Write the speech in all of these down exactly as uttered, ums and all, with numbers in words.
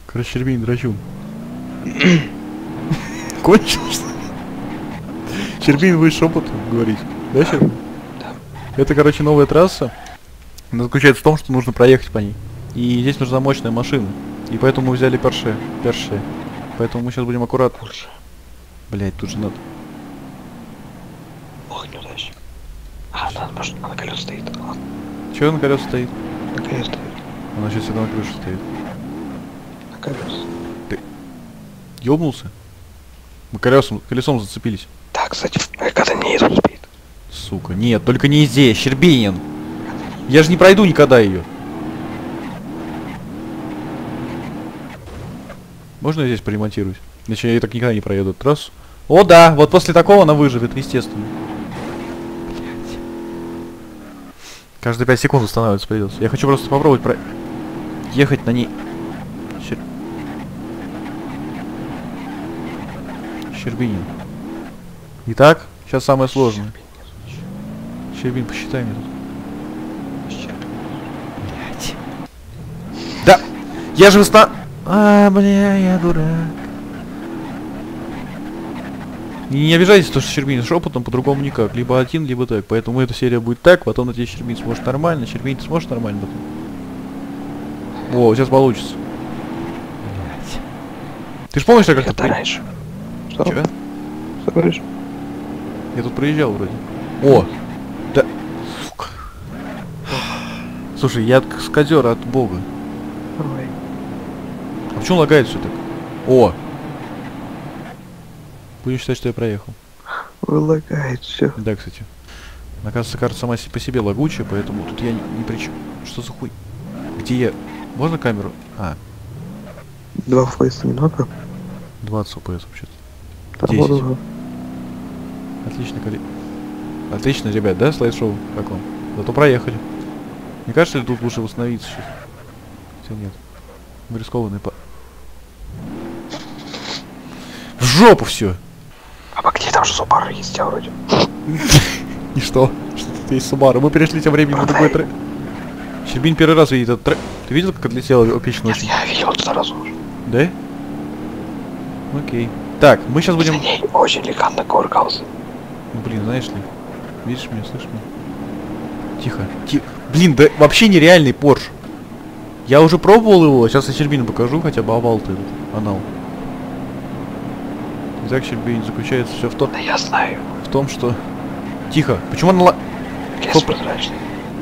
Короче, Щербинин драчун. Кончилось? Щербинин будет шепотом говорить. Да, Щербинин? Да. Это, короче, новая трасса. Она заключается в том, что нужно проехать по ней. И здесь нужна мощная машина. И поэтому мы взяли Порше. Порше. Поэтому мы сейчас будем аккуратно. Порше. Блять, тут же надо. Ох, неудачник. А, она, может, она на колесе стоит. Ладно. Чего на колесе стоит? На колесе стоит. Она сейчас всегда на крыше стоит. На колесе. Ёбнулся? Мы колесом, колесом зацепились. Так, кстати, а когда не едут успеет. Сука, нет, только не здесь, Щербинин. Я же не пройду никогда ее. Можно я здесь поремонтируюсь? Иначе я так никогда не проеду эту трассу. О да, вот после такого она выживет, естественно. Блять. Каждые пять секунд останавливаться придется. Я хочу просто попробовать про... ехать на ней. Щер... Щербинин. Итак, сейчас самое сложное. Щербин, посчитай мне тут. Блять. Да! Я же вста... А, бля, я дурак. Не, не обижайтесь, то что Щербинин шепотом, по-другому никак. Либо один, либо так. Поэтому эта серия будет так, потом, надеюсь, Щербинин сможет нормально. Щербинин, ты сможешь нормально потом? О, сейчас получится. Блять. Ты ж помнишь, как это... Это раньше. Что? Чё? Что говоришь? Я тут проезжал вроде. О! Да... Сука. Слушай, я от каскадера от бога. Ой. А почему лагает все так? О! Будем считать, что я проехал. Вылагает все. Да, кстати. Оказывается, карта сама по себе лагучая, поэтому тут я ни при чем. Что за хуй? Где я? Можно камеру? А. Два фейса немного. двадцать эф пи эс вообще-то. Там десять. много. Отлично, коли... Отлично, ребят, да, слайд-шоу? Как вам? Зато проехали. Не кажется ли тут лучше восстановиться сейчас? Хотя нет. Мы рискованные по... В жопу все! А по где там же Субару есть, а вроде? И что? Что тут есть Субару? Мы перешли тем временем на другой трек. Щербин первый раз видит этот трек. Ты видел, как отлетела эпичная Нет, очень? я видел сразу уже. Да? Окей. Так, мы сейчас будем... За ней очень элегантно кувыркался. Ну блин, знаешь ли? Видишь меня, слышишь меня? Тихо. Тихо. Блин, да вообще нереальный Порш. Я уже пробовал его, сейчас я Щербину покажу, хотя бы овал ты этот, анал. Итак, Щербин, заключается все в том, Да я знаю. в том, что... Тихо, почему она... Лес Хоп. прозрачный.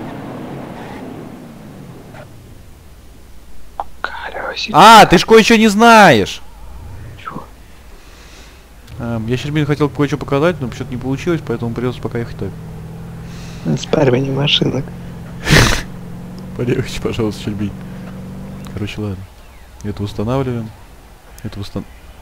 Колесик. А, ты ж кое-что не знаешь! Чего? Эм, я Щербину хотел кое-что показать, но что-то не получилось, поэтому придется пока ехать так. Спаривание машинок. Полегче, пожалуйста, Щербин. Короче, ладно. Это устанавливаем. Это устан...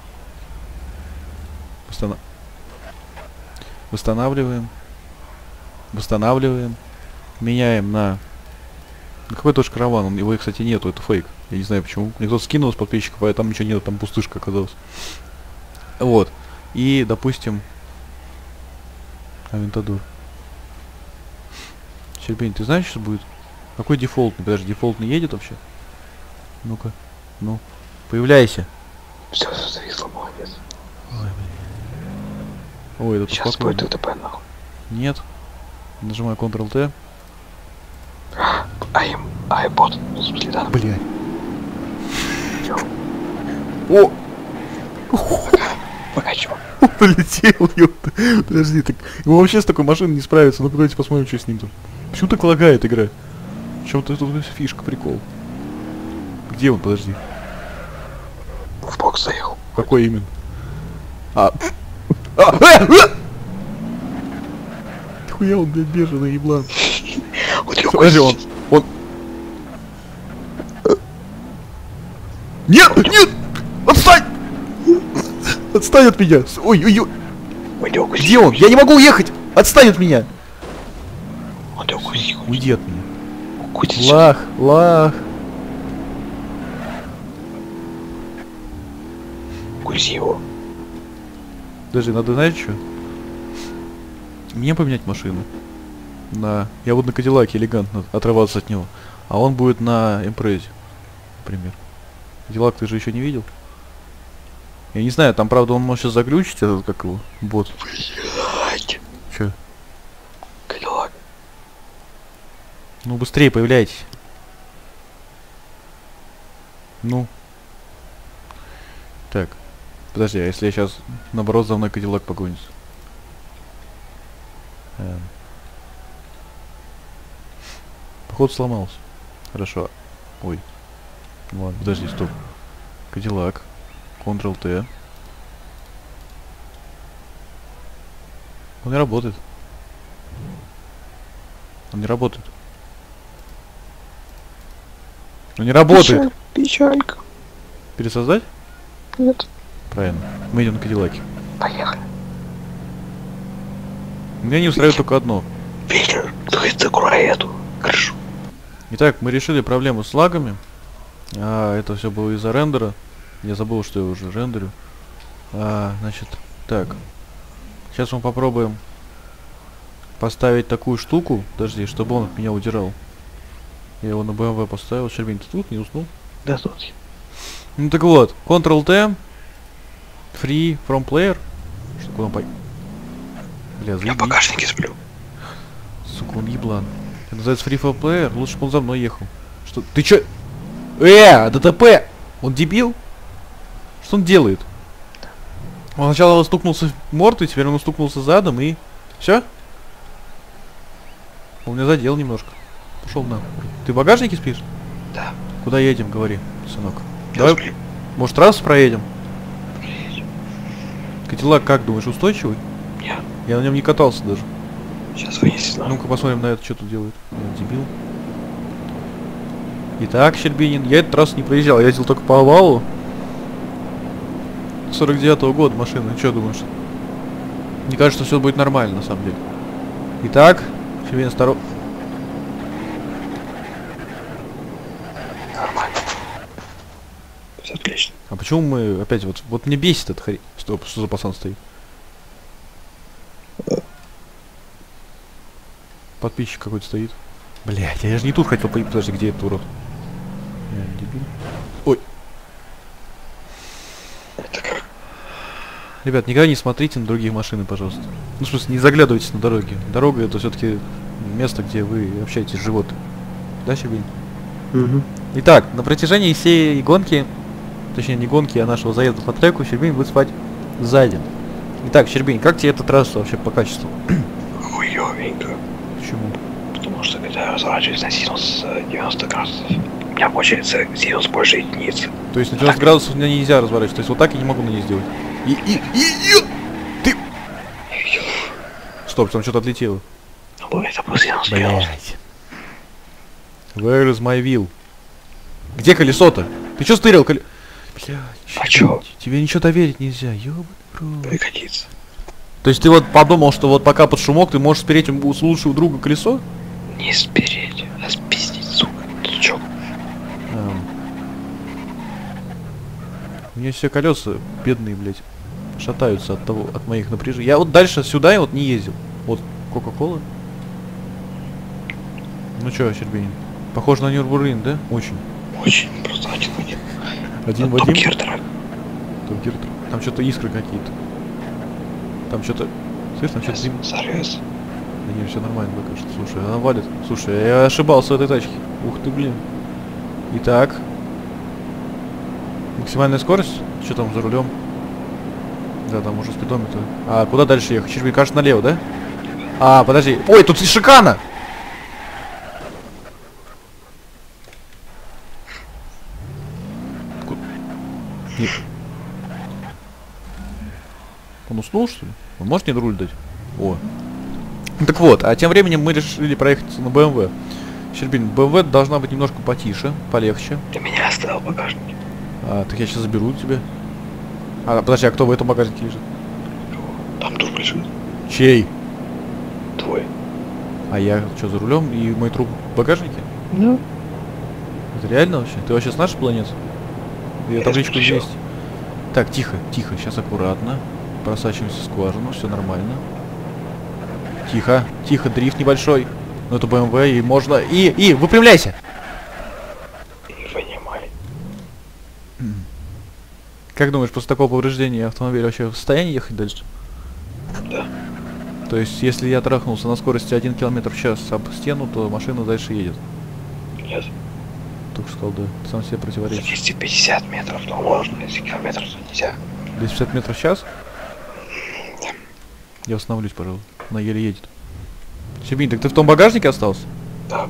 Устана... Восстанавливаем. Восстанавливаем. Меняем на... На какой тоже караван? Он, его, кстати, нету, это фейк. Я не знаю почему. Мне кто-то скинул с подписчиков, а там ничего нет, там пустышка оказалась. Вот. И, допустим... Авентадор. Щербин, ты знаешь, что будет? Какой дефолтный? Подожди, дефолтный едет вообще? Ну-ка. Ну. Появляйся. Все, все зависло, молодец. Ой, блин. Ой, это Сейчас будет ТТП нахуй. Нет. Нажимаю контрол-Т. Ай, ай, бот. В смысле, да. Блядь. Чё? О! Пока чего? Он полетел, ёпта. Подожди, так... Его вообще с такой машиной не справится. Ну-ка, давайте посмотрим, что с ним тут. Почему так лагает игра? В чем-то тут фишка, прикол. Где он? Подожди. В бокс заехал. Какой именно? А. А! А! Хуя он, блядь, бежаный еблан. Подожди, он... Он... Нет! Нет! Отстань! Отстань от меня! Ой, ой, ой! Где он? Я не могу уехать! Отстань от меня! Он тебя укусил. Уйди от меня. Укусил. Лах, лах. Укуси его. Подожди, надо, знаешь что? Мне поменять машину. На... Я буду на Кадиллаке элегантно отрываться от него. А он будет на Импрезе, например. Кадиллак ты же еще не видел? Я не знаю, там правда он может сейчас заглючить, этот как его, бот. Блять. Че? Кадиллак. Ну быстрее появляйтесь. Ну. Так. Подожди, а если я сейчас наоборот за мной Кадиллак погонится? Эм. Походу сломался. Хорошо. Ой. Ну ладно, подожди, стоп. Кадиллак. Контрол-Т. Он не работает. Он не работает. Он не работает. Печаль, печалька. Пересоздать? Нет. Правильно. Мы идем на Кадиллаке. Поехали. Меня не устраивает только одно. Ветер, кто это закрой эту крышу. Итак, мы решили проблему с лагами. А, это все было из-за рендера. Я забыл, что я уже рендерю. А, значит, так. Сейчас мы попробуем поставить такую штуку. Подожди, чтобы он от меня удирал. Я его на бэ эм вэ поставил. Щербин, ты тут не уснул? Да тут. Ну так вот, контрол-Т. Free from player. Что куда он по... Бля, Я заебись. в багажнике сплю. Сука, он еблан. Это называется free from player. Лучше бы он за мной ехал. Что? Ты чё? Э, ДТП! Он дебил? Что он делает? Он сначала стукнулся мордой, теперь он стукнулся задом и... Все? Он меня задел немножко. Пошел на. Ты в багажнике спишь? Да. Куда едем, говори, сынок. Я Давай, сплю. может, раз проедем? Блядь. Кадиллак, как думаешь, устойчивый? Нет. Я на нем не катался даже. Сейчас вынесет нам. Ну-ка посмотрим на это, что тут делает. Я дебил. Итак, Щербинин, я этот раз не проезжал, я ездил только по овалу. сорок девятого года машина, что думаешь? Мне кажется, все будет нормально, на самом деле. Итак, Щербинин, осторожно. Нормально. Все отлично. А почему мы опять вот... Вот мне бесит это хрень. Стоп, что за пацан стоит? Подписчик какой-то стоит. Блять, я же не тут хотел поехать. Подожди, где этот урод? Я дебил. Ой. Это как? Ребят, никогда не смотрите на другие машины, пожалуйста. Ну, в смысле, не заглядывайте на дороги. Дорога — это все-таки место, где вы общаетесь с животными. Да, Щербинин? Угу. Итак, на протяжении всей гонки, точнее не гонки, а нашего заезда по треку, Щербинин будет спать сзади. Итак, Щербинин, как тебе эта трасса вообще по качеству? Хуёвенько. Почему? Потому что когда я разворачиваюсь на синус э, девяносто градусов, у меня получается синус больше единицы. То есть на девяносто градусов меня нельзя разворачивать, то есть вот так я не могу на ней сделать. И, и, и, и, ты... Стоп, там что-то отлетело. Ну, это был синус девяносто. Блять. Where is my wheel? Где колесо-то? Ты чё стырил коле... Блядь, А чё? тебе ничего доверить нельзя, ёбаный рот. Пригодится. То есть ты вот подумал, что вот пока под шумок ты можешь спереть у у лучшего друга колесо? Не спереть, а спиздить, сука. Ты чё? Ам. У меня все колеса бедные, блядь, шатаются от того, от моих напряжений. Я вот дальше сюда я вот не ездил. Вот Кока-Кола. Ну чё, Щербинин? Похож на Нюрбургринг, да? Очень. Очень просто один в один. Один в Топ один. Гир дорог. Топ Гир. Там что-то искры какие-то. Там что-то... Слышь, там что-то дым. Зарез. Да не, все нормально, пока что. Слушай, она валит. Слушай, я ошибался в этой тачке. Ух ты, блин. Итак. Максимальная скорость? Что там за рулем? Да, там уже спидометр. А куда дальше ехать? Щербинин, кажется, налево, да? А, подожди. Ой, тут шикана! Ку- Нет. Он уснул, что ли? Он может мне руль дать? О. Так вот, а тем временем мы решили проехать на бэ эм вэ. Щербин, бэ эм вэ должна быть немножко потише, полегче. Для меня оставил багажник. А, так я сейчас заберу тебя. А, подожди, а кто в этом багажнике лежит? Там труп лежит. Чей? Твой. А я что, за рулем и мой труп в багажнике? Ну? Это реально вообще? Ты вообще с нашей планеты? Я Я табличку исключил. есть. Так, тихо, тихо, сейчас аккуратно. Просачиваемся в скважину, все нормально. Тихо, тихо, дрифт небольшой. Ну это бэ эм вэ, и можно... И, и, выпрямляйся! Не вынимай. Как думаешь, после такого повреждения автомобиль вообще в состоянии ехать дальше? Да. То есть, если я трахнулся на скорости один километр в час об стену, то машина дальше едет? Нет. Только что сказал, да. Ты сам себе За противоречишь. двести пятьдесят метров, но можно, если километров, то нельзя. двести пятьдесят метров в час? Я восстановлюсь, пожалуйста. Она еле едет. Щербинин, так ты в том багажнике остался? Да.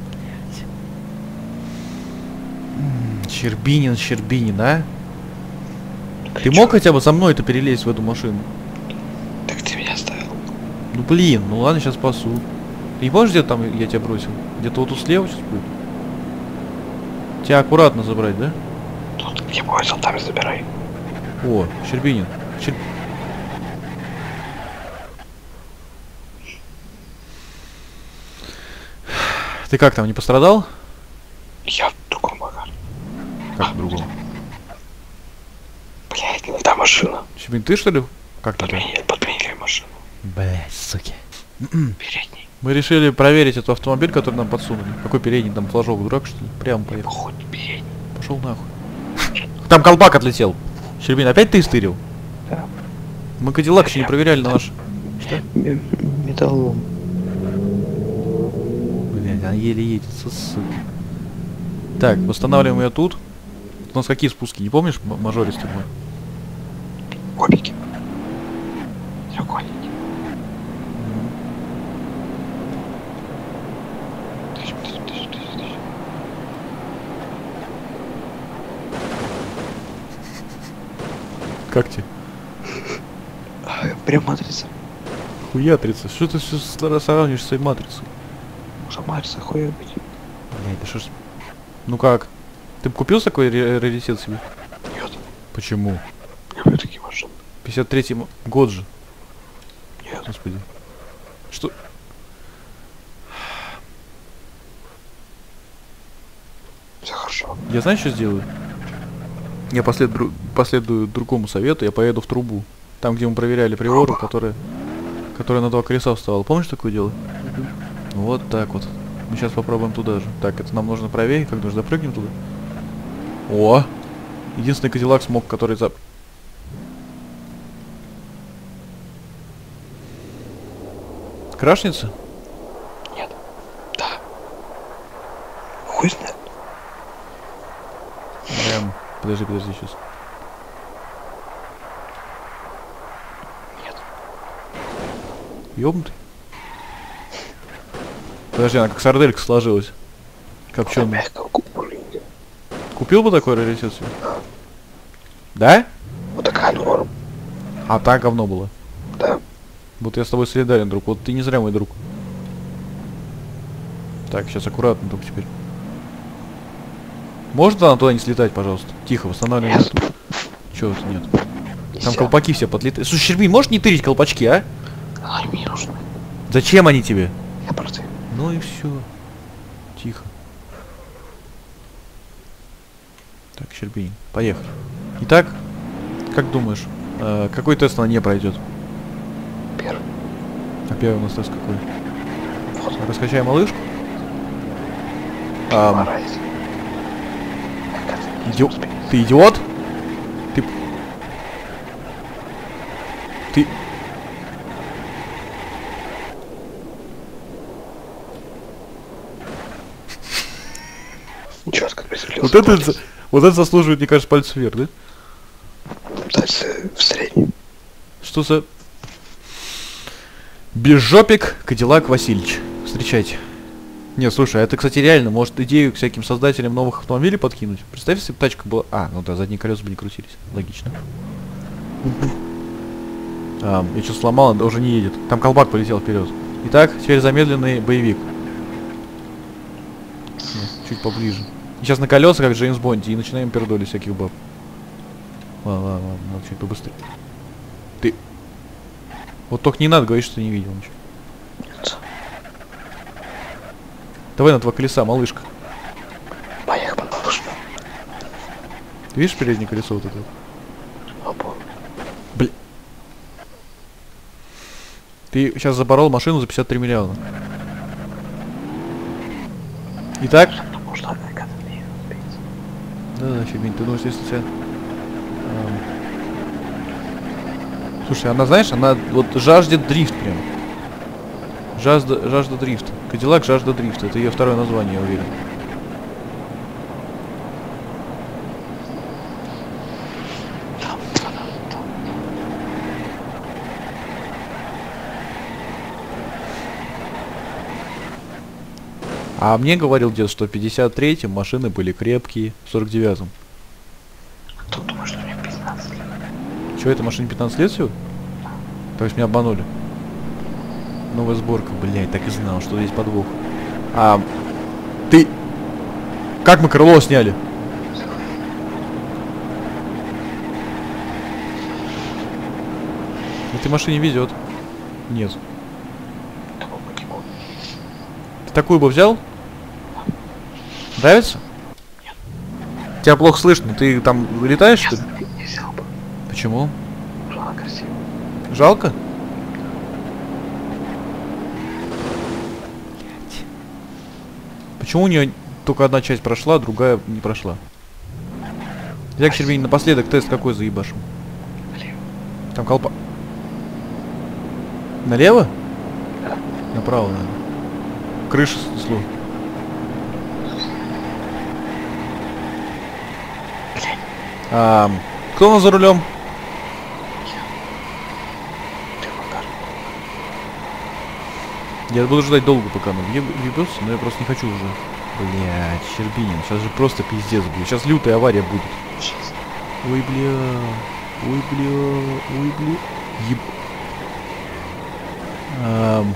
М, Щербинин, Щербинин, а? Так Ты чё? мог хотя бы со мной-то перелезть в эту машину? Так ты меня оставил. Ну блин, ну ладно, сейчас спасу. Ты не помнишь, где там я тебя бросил? Где-то вот тут слева сейчас будет? Тебя аккуратно забрать, да? Тут я понял, там и забирай. О, Щербинин. Щер... Ты как там, не пострадал? Я в другом багаже. Как по-другому? Блять, не та машина. Щербинин, ты что ли? Как ты? Подменили, подменили машину. Блять, суки. Передний. Мы решили проверить этот автомобиль, который нам подсунули. Какой передний там флажок, дурак что ли? Прямо поехал. Хоть передний. Пошел нахуй. Там колпак отлетел. Щербин, опять ты стырил? Да. Мы Кадиллак еще не проверяли на наш. Что? Металлом. Блять, она еле едет, сука. Так, восстанавливаем ее тут. У нас какие спуски, не помнишь, м- мажористый мой? Кубики. Треугольники. Тыщ, тыщ, тыщ, тыщ, тыщ. Как тебе? А, Прям матрица. Хуятрица. Что ты все сравниваешь с своей матрицей? Уже матрица хуя быть. Блять, да что ж... Ну как? Ты бы купил такой ре- раритет себе? Нет. Почему? Люблю такие машины. пятьдесят третий м- год же. Нет. Господи. Что? Все хорошо. Я знаю, что сделаю? Я последую, последую другому совету, я поеду в трубу. Там, где мы проверяли приору, Труба. которая, которая на два колеса вставала. Помнишь такое дело? Вот так вот. Мы сейчас попробуем туда же. Так, это нам нужно правее, как нужно запрыгнем туда. О! Единственный Кадиллак смог, который за... Крашница? Нет. Да. Хуй знает. Эм, подожди, подожди, сейчас. Нет. Ёбнутый. Подожди, она как сарделька сложилась. Копченая. Мягко купуринга. Купил бы такой раритет себе? Да? Вот такая норм. А так говно было. Да. Вот я с тобой солидарен, друг. Вот ты не зря мой друг. Так, сейчас аккуратно только теперь. Может она туда не слетать, пожалуйста? Тихо, восстанавливаем. Нет. Чего это нет? Там Нельзя. колпаки все подлетают. Слушай, Щербин, можешь не тырить колпачки, а? Они мне нужны. Зачем они тебе? Я против. Ну и все. Тихо. Так, Щербин, поехали. Итак, как думаешь, э, какой тест она не пройдет? Первый. А первый у нас тест какой? Вот. Раскачай малышку. Ам, Морать. Иди... Ты идиот? Ты... Ты... Четко приземлился. Вот это, за- вот это заслуживает, мне кажется, пальцев вверх, да? Дальше в среднем. Что за... Безжопик Кадиллак Васильевич. Встречайте. Не, слушай, а это, кстати, реально может идею к всяким создателям новых автомобилей подкинуть. Представь, если бы тачка была... А, ну да, задние колеса бы не крутились. Логично. А, я что сломал, он уже не едет. Там колпак полетел вперед. Итак, теперь замедленный боевик. Не, чуть поближе. И сейчас на колеса, как в Джеймс Бонде, и начинаем пердолить всяких баб. Ладно, ладно, ладно, надо чуть побыстрее. Ты... Вот только не надо говорить, что ты не видел ничего. Давай на два колеса, малышка. Поехал на лошадь. Ты видишь переднее колесо вот это? Опа. Бля. Ты сейчас заборол машину за пятьдесят три миллиона. Итак? Можно экономию сбить. Да, да, Щербин, ты думаешь, если тебя... Слушай, она, знаешь, она вот жаждет дрифт прям. Жажда, жажда дрифта. Кадиллак жажда дрифта. Это ее второе название, я уверен. А мне говорил дед, что в пятьдесят третьем машины были крепкие, в сорок девятом. Кто думает, что мне пятнадцать лет? Че, этой машине пятнадцать лет всего? То есть меня обманули. Новая сборка, блядь, так и знал, что здесь подвох. А ты... Как мы крыло сняли? Этой машине везет. Нет. Ты такую бы взял? Нравится? Нет. Тебя плохо слышно, ты там летаешь, что ли? Не взял бы. Почему? Жена красивая. Жалко? Почему у нее только одна часть прошла, а другая не прошла? Я, к Щербинин, напоследок тест какой заебашим? Налево. Там колпа... Налево? Да. Направо, наверное. Крыша снесло. А, кто у нас за рулем? Ты Макар. Я буду ждать долго, пока он въебется, но я просто не хочу уже. Блять, Щербинин, сейчас же просто пиздец будет. Сейчас лютая авария будет. Сейчас. Ой, бля. Ой, бля. Ой, бля. Еб... Ам...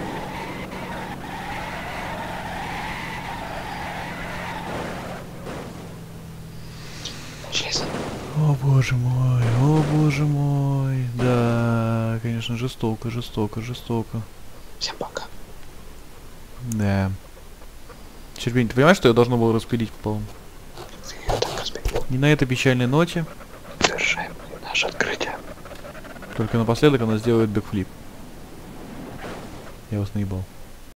Честно. О боже мой, о боже мой. Да, конечно, жестоко, жестоко, жестоко. Всем пока. Да. Щербинин, ты понимаешь, что я должно было распилить пополам? Я так разбил. Не на этой печальной ноте. Завершаем наше открытие. Только напоследок она сделает бэкфлип. Я вас наебал.